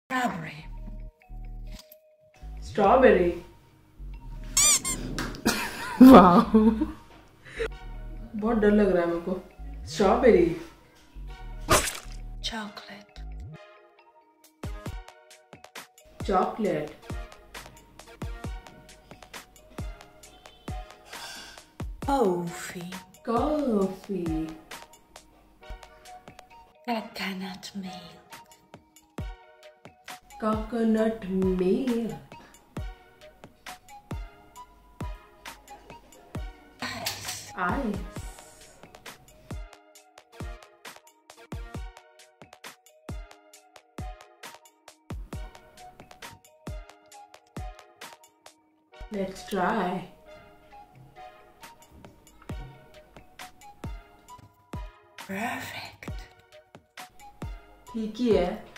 Strawberry. Strawberry. वाह, बहुत डर लग रहा है मेरे को. Strawberry. Chocolate. Chocolate. Coffee. Coffee. Coconut milk. Coconut milk. Ice. Let's try. Perfect. ठीक ही है.